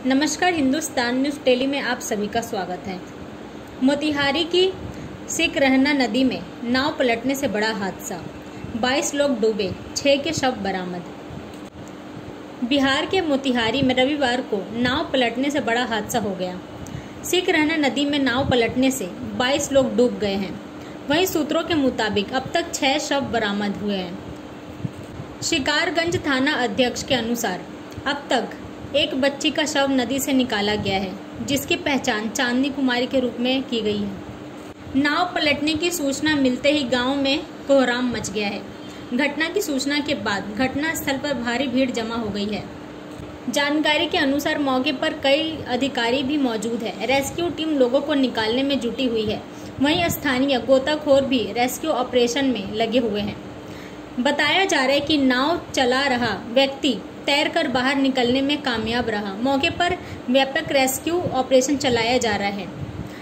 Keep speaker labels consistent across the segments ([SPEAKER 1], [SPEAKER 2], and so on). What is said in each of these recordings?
[SPEAKER 1] नमस्कार, Hindustan news daily में आप सभी का स्वागत है। मोतिहारी की सिकरहना नदी में नाव पलटने से बड़ा हादसा, 22 लोग डूबे, 6 के शव बरामद। बिहार के मोतिहारी में रविवार को नाव पलटने से बड़ा हादसा हो गया। सिकरहना नदी में नाव पलटने से 22 लोग डूब गए हैं। वहीं सूत्रों के मुताबिक अब तक 6 शव बरामद हुए हैं। शिकारगंज थाना अध्यक्ष के अनुसार अब तक एक बच्ची का शव नदी से निकाला गया है, जिसकी पहचान चांदनी कुमारी के रूप में की गई है। नाव पलटने की सूचना मिलते ही गांव में कोहराम मच गया है। घटना की सूचना के बाद घटनास्थल पर भारी भीड़ जमा हो गई है। जानकारी के अनुसार मौके पर कई अधिकारी भी मौजूद है। रेस्क्यू टीम लोगों को निकालने में जुटी हुई है। वहीं स्थानीय गोताखोर भी रेस्क्यू ऑपरेशन में लगे हुए हैं। बताया जा रहा है कि नाव चला रहा व्यक्ति तैरकर बाहर निकलने में कामयाब रहा। मौके पर व्यापक रेस्क्यू ऑपरेशन चलाया जा रहा है।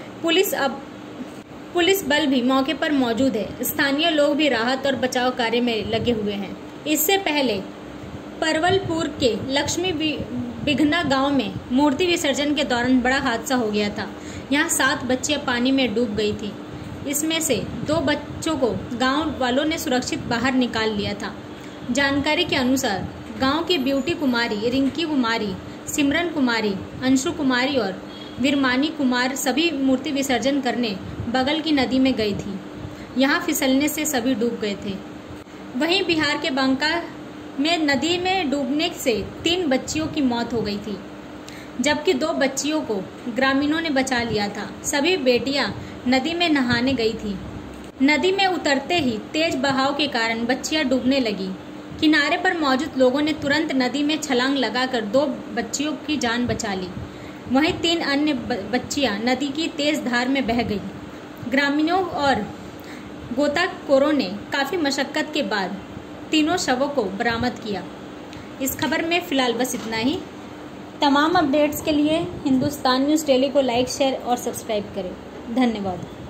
[SPEAKER 1] पुलिस बल भी मौके पर मौजूद है। स्थानीय लोग भी राहत और बचाव कार्य में लगे हुए हैं। इससे पहले परवलपुर के लक्ष्मी बिघना गांव में मूर्ति विसर्जन के दौरान बड़ा हादसा हो गया था। यहां 7 बच्चियां पानी में डूब गई थी। इसमें से 2 बच्चों को गांव वालों ने सुरक्षित बाहर निकाल लिया था। जानकारी के अनुसार गांव की ब्यूटी कुमारी, रिंकी कुमारी, सिमरन कुमारी, अंशु कुमारी और विरमानी कुमार सभी मूर्ति विसर्जन करने बगल की नदी में गई थी। यहां फिसलने से सभी डूब गए थे। वहीं बिहार के बांका में नदी में डूबने से 3 बच्चियों की मौत हो गई थी, जबकि 2 बच्चियों को ग्रामीणों ने बचा लिया था। सभी बेटियां नदी में नहाने गई थी। नदी में उतरते ही तेज बहाव के कारण बच्चियां डूबने लगी। किनारे पर मौजूद लोगों ने तुरंत नदी में छलांग लगाकर 2 बच्चियों की जान बचा ली। वहीं 3 अन्य बच्चियां नदी की तेज धार में बह गई। ग्रामीणों और गोताखोरों ने काफी मशक्कत के बाद तीनों शवों को बरामद किया। इस खबर में फिलहाल बस इतना ही। तमाम अपडेट्स के लिए हिंदुस्तान न्यूज़ डेली को लाइक, शेयर और सब्सक्राइब करें। धन्यवाद।